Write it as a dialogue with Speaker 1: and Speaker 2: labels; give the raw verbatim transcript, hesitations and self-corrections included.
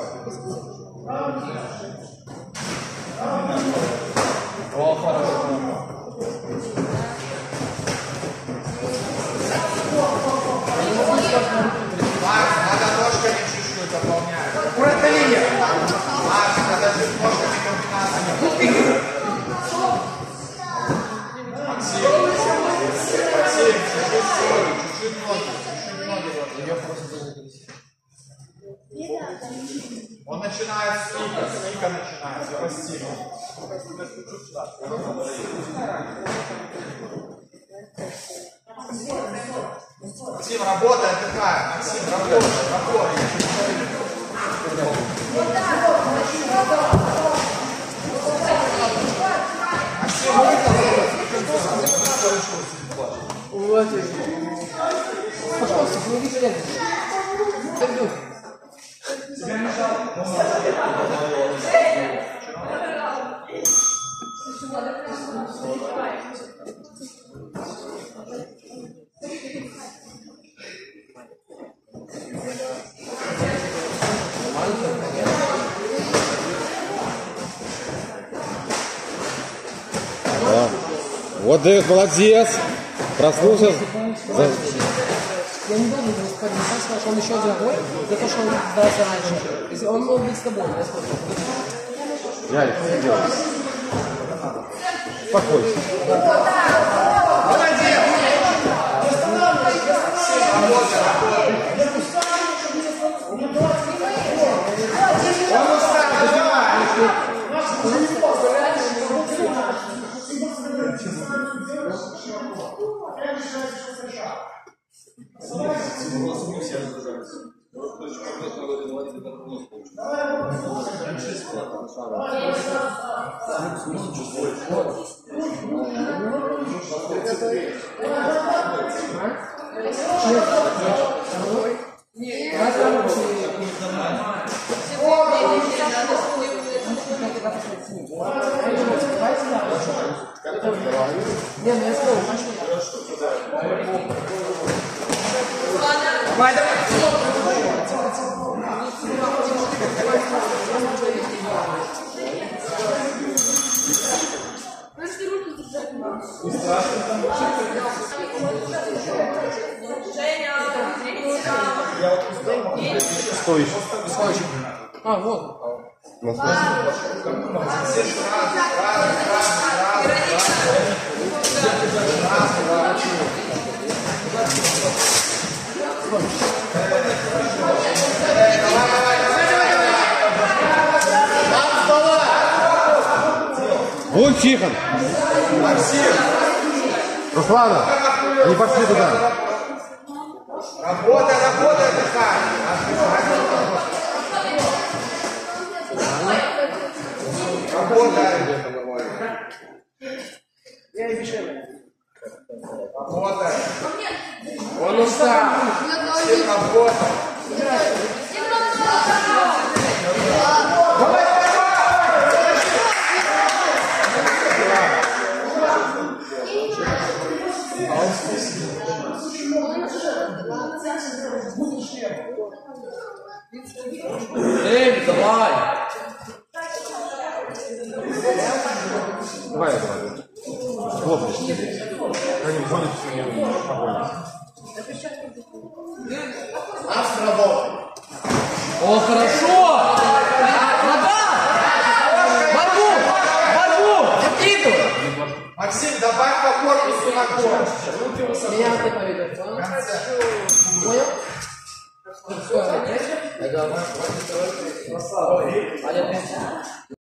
Speaker 1: О, хорошо.
Speaker 2: Макс, надо ножками чуть-чуть дополнять.
Speaker 1: Аккуратно линия.
Speaker 2: Макс, надо же ножками комбинацию. Максим, Максим, чуть-чуть ноги, чуть-чуть ноги, чуть-чуть ноги. Ее просто он начинает с стика, стика начинается, его стика. Максим, работай, отдыхай. Максим, работай, работай. Максим,
Speaker 1: Вот и. Пожалуйста, не видите.
Speaker 2: тебе мешал?
Speaker 3: Да. Вот Дэвид молодец. Проснулся. За...
Speaker 1: Я не думаю, что господин Сан сказал, что он еще один гол за то, что он сдался раньше. Если он мог быть с тобой, я скажу.
Speaker 3: Ярик, что делаешь? Спокойно.
Speaker 2: Молодец! Работай, работай. Он устал, давай!
Speaker 1: Не, ну я скажу, давай, давай.
Speaker 3: Стоишь.
Speaker 1: Стоечек. А, вот.
Speaker 3: Ну, Вон Тихон.
Speaker 2: Максим!
Speaker 3: Руслана, они пошли туда.
Speaker 2: Работай, работай, отдыхай! Работай!
Speaker 1: Я не мешаю.
Speaker 2: Работай!
Speaker 1: Он устал.
Speaker 2: Максим, работай! Давай, давай,
Speaker 1: Эй, давай.
Speaker 3: Давай, давай. Хлопнешь. Они входят все не спокойно.
Speaker 2: Нас работай!
Speaker 1: О, хорошо! Борьбу! Борьбу! Закидывай!
Speaker 2: Максим, добавь по корпусу на корпус.
Speaker 1: Меня ты поведешь, ладно? Понял? Сколько? Опять? А я опять.